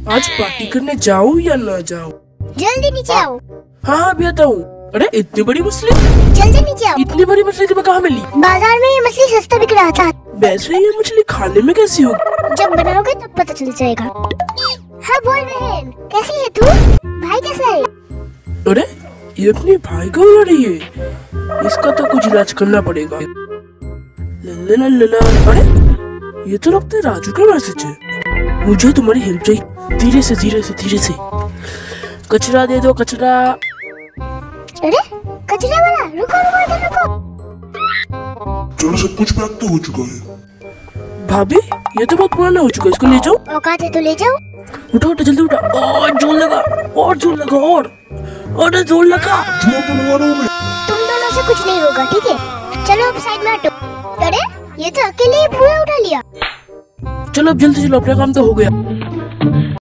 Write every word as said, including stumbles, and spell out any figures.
आज पार्टी करने जाऊँ या ना जाऊँ? जल्दी नीचे आओ। हाँ हाँ अभी आता हूँ। अरे इतनी बड़ी मछली, जल्दी नीचे आओ। इतनी बड़ी मछली तुम्हें कहाँ मिली? बाजार में ये मछली सस्ता बिक रहा था। वैसे ये मछली खाने में कैसी होगी? जब बनाओगे तब पता चल जाएगा। हाँ बोल बहन, कैसी है तू? भाई कैसा है? अरे ये अपने भाई को उड़ा रही है, इसका तो कुछ इलाज करना पड़ेगा। लला लला, अरे ये तो लगता है राजू का मैसेज है। मुझे तुम्हारी हेल्प चाहिए, धीरे से धीरे से धीरे से। कचरा दे दो, कचरा। अरे कचरा वाला, रुको रुको इधर रुको। चलो सब कुछ पैक तो हो चुका है। भाभी ये तो बहुत पुराना हो चुका है, इसको ले जाओ। औकात है तो ले जाओ। उठो उठो जल्दी उठा। और जोर लगा, और जोर लगा, और और जोर लगा। जोर तो लगा रहा हूं मैं। तुम दोनों से कुछ नहीं होगा, ठीक है? चलो अब साइड में हटो। अरे ये तो अकेले ही पूरा उठा लिया। चलो अब जल्दी चलो, अपना काम तो हो गया।